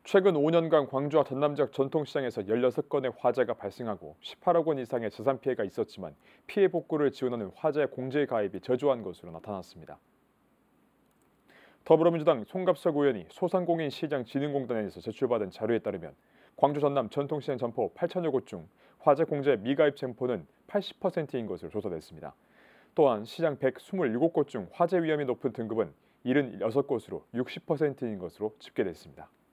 최근 5년간 광주와 전남 지역 전통시장에서 16건의 화재가 발생하고 18억 원 이상의 재산 피해가 있었지만 피해 복구를 지원하는 화재 공제 가입이 저조한 것으로 나타났습니다. 더불어민주당 송갑석 의원이 소상공인시장진흥공단에서 제출받은 자료에 따르면 광주 전남 전통시장 점포 8천여 곳 중 화재 공제 미가입 점포는 80%인 것으로 조사됐습니다. 또한 시장 127곳 중 화재 위험이 높은 등급은 76곳으로 60%인 것으로 집계됐습니다.